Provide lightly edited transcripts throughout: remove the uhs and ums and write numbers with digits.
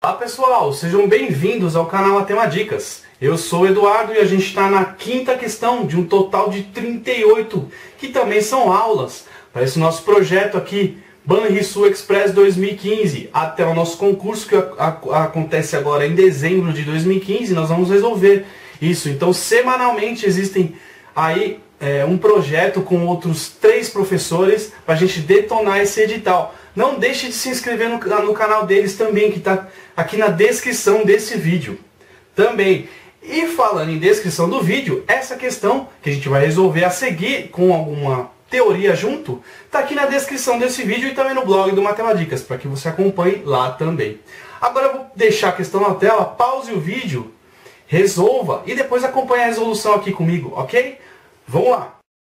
Olá pessoal, sejam bem-vindos ao canal Matemadicas. Eu sou o Eduardo e a gente está na quinta questão de um total de 38, que também são aulas para esse nosso projeto aqui, Banrisul Express 2015, até o nosso concurso que acontece agora em dezembro de 2015, nós vamos resolver isso. Então, semanalmente existem aí um projeto com outros 3 professores para a gente detonar esse edital. Não deixe de se inscrever no canal deles também, que está aqui na descrição desse vídeo também. E falando em descrição do vídeo, essa questão que a gente vai resolver a seguir com alguma teoria junto, está aqui na descrição desse vídeo e também no blog do Matemadicas, para que você acompanhe lá também. Agora eu vou deixar a questão na tela, pause o vídeo, resolva e depois acompanhe a resolução aqui comigo, ok? Vamos lá!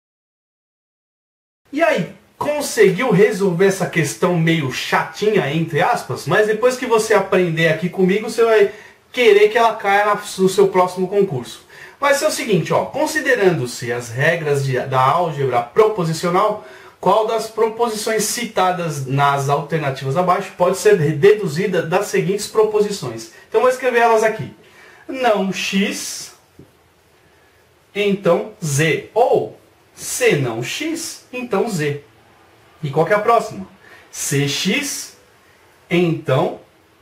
E aí, conseguiu resolver essa questão meio chatinha, entre aspas? Mas depois que você aprender aqui comigo, você vai querer que ela caia no seu próximo concurso. Vai ser o seguinte, ó, considerando-se as regras da álgebra proposicional, qual das proposições citadas nas alternativas abaixo pode ser deduzida das seguintes proposições? Então vou escrever elas aqui. Não x, então z. Ou se não x, então z. E qual que é a próxima? Cx, então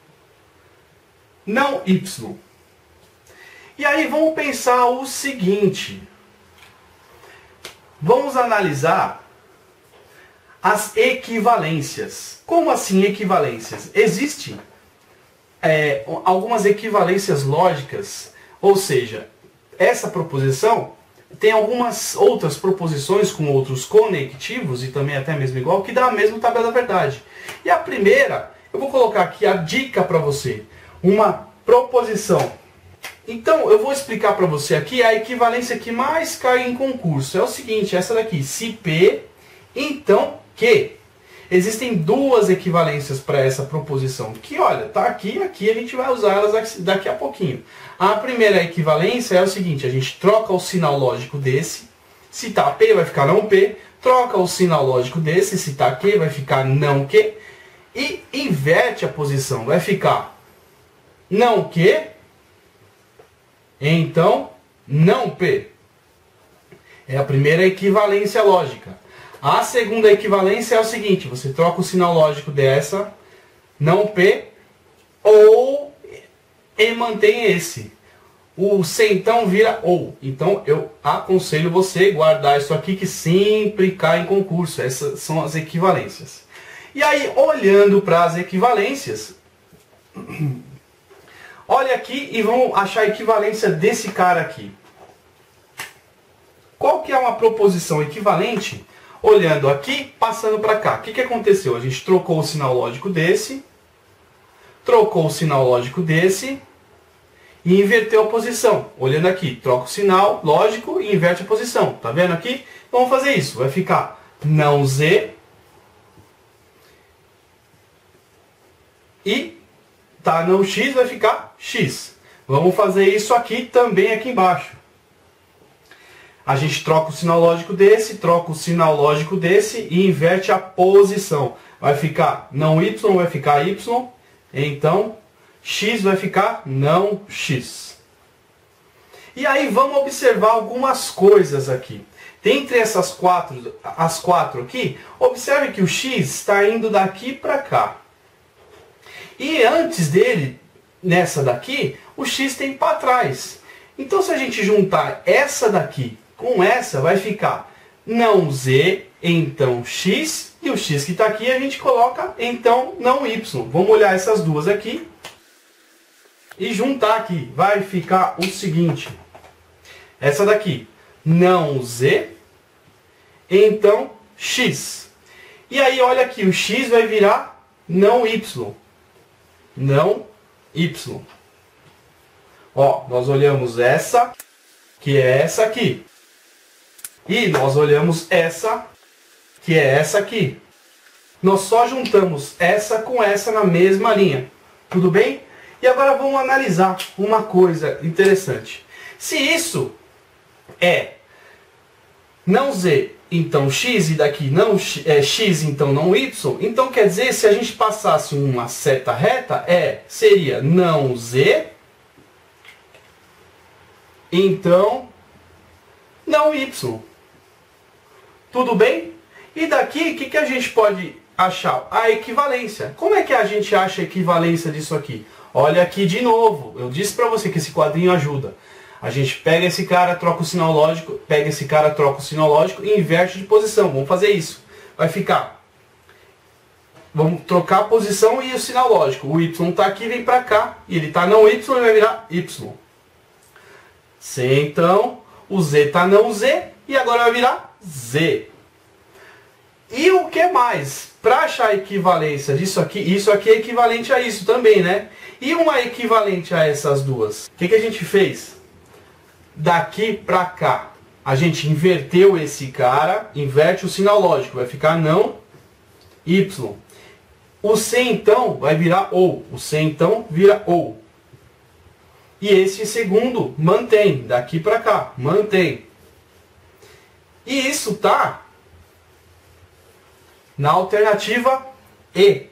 não y. E aí vamos pensar o seguinte. Vamos analisar as equivalências. Como assim equivalências? Existem algumas equivalências lógicas, ou seja, essa proposição tem algumas outras proposições com outros conectivos, e também até mesmo igual, que dá a mesma tabela da verdade. E a primeira, eu vou colocar aqui a dica para você. Uma proposição. Então, eu vou explicar para você aqui a equivalência que mais cai em concurso. É o seguinte, essa daqui. Se P, então Q. Existem 2 equivalências para essa proposição. Que, olha, tá aqui e aqui a gente vai usar elas daqui a pouquinho. A primeira equivalência é o seguinte, a gente troca o sinal lógico desse. Se tá P, vai ficar não P. Troca o sinal lógico desse. Se tá Q, vai ficar não Q. E inverte a posição. Vai ficar não Q, então não P. É a primeira equivalência lógica. A segunda equivalência é o seguinte, você troca o sinal lógico dessa, não P, ou e mantém esse. O se então vira ou. Então eu aconselho você guardar isso aqui que sempre cai em concurso. Essas são as equivalências. E aí, olhando para as equivalências, olha aqui e vamos achar a equivalência desse cara aqui. Qual que é uma proposição equivalente? Olhando aqui, passando para cá. O que aconteceu? A gente trocou o sinal lógico desse, trocou o sinal lógico desse e inverteu a posição. Olhando aqui, troca o sinal lógico e inverte a posição. Tá vendo aqui? Vamos fazer isso. Vai ficar não z e tá não x, vai ficar x. Vamos fazer isso aqui também aqui embaixo. A gente troca o sinal lógico desse, troca o sinal lógico desse e inverte a posição. Vai ficar não y, vai ficar y. Então, x vai ficar não x. E aí vamos observar algumas coisas aqui. Dentre as quatro aqui, observe que o x está indo daqui para cá. E antes dele, nessa daqui, o x tem para trás. Então, se a gente juntar essa daqui com essa, vai ficar não z, então x, e o x que está aqui a gente coloca, então, não y. Vamos olhar essas duas aqui e juntar aqui. Vai ficar o seguinte, essa daqui, não z, então x. E aí, olha aqui, o x vai virar não y. Não y. Ó, nós olhamos essa, que é essa aqui. E nós olhamos essa, que é essa aqui. Nós só juntamos essa com essa na mesma linha. Tudo bem? E agora vamos analisar uma coisa interessante. Se isso é não z então x e daqui não x, então não y. Então quer dizer, se a gente passasse uma seta reta, seria não z, então não y. Tudo bem? E daqui, o que a gente pode achar? A equivalência. Como é que a gente acha a equivalência disso aqui? Olha aqui de novo. Eu disse para você que esse quadrinho ajuda. A gente pega esse cara, troca o sinal lógico, pega esse cara, troca o sinal lógico e inverte de posição. Vamos fazer isso. Vai ficar. Vamos trocar a posição e o sinal lógico. O y está aqui, vem para cá. E ele está não y, ele vai virar y. C, então. O z está não z. E agora vai virar z. E o que mais? Para achar a equivalência disso aqui, isso aqui é equivalente a isso também, né? E uma equivalente a essas duas. O que a gente fez? Daqui para cá, a gente inverteu esse cara, inverte o sinal lógico, vai ficar não y. O C então vai virar ou. O C então vira ou. E esse segundo mantém, daqui para cá, mantém. E isso tá na alternativa E.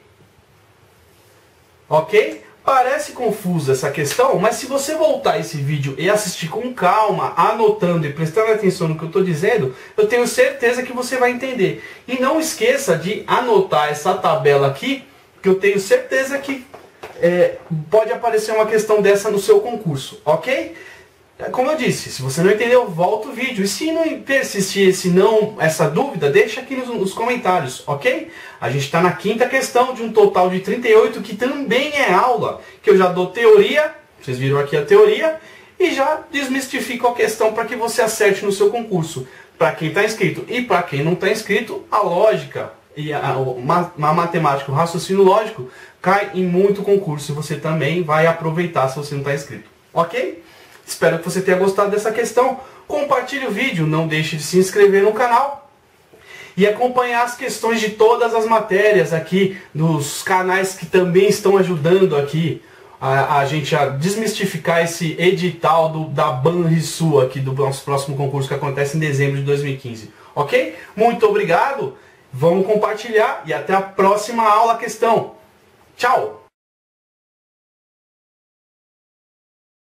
Ok? Parece confusa essa questão, mas se você voltar esse vídeo e assistir com calma, anotando e prestando atenção no que eu estou dizendo, eu tenho certeza que você vai entender. E não esqueça de anotar essa tabela aqui, que eu tenho certeza que pode aparecer uma questão dessa no seu concurso, ok? Como eu disse, se você não entendeu, volta o vídeo. E se não persistir essa dúvida, deixa aqui nos comentários, ok? A gente está na quinta questão de um total de 38, que também é aula, que eu já dou teoria, vocês viram aqui a teoria, e já desmistifico a questão para que você acerte no seu concurso. Para quem está inscrito e para quem não está inscrito, a lógica e a matemática, o raciocínio lógico, cai em muito concurso e você também vai aproveitar se você não está inscrito, ok? Espero que você tenha gostado dessa questão. Compartilhe o vídeo, não deixe de se inscrever no canal e acompanhar as questões de todas as matérias aqui nos canais que também estão ajudando aqui a gente a desmistificar esse edital da Banrisul aqui do nosso próximo concurso que acontece em dezembro de 2015. Ok? Muito obrigado, vamos compartilhar e até a próxima aula questão. Tchau!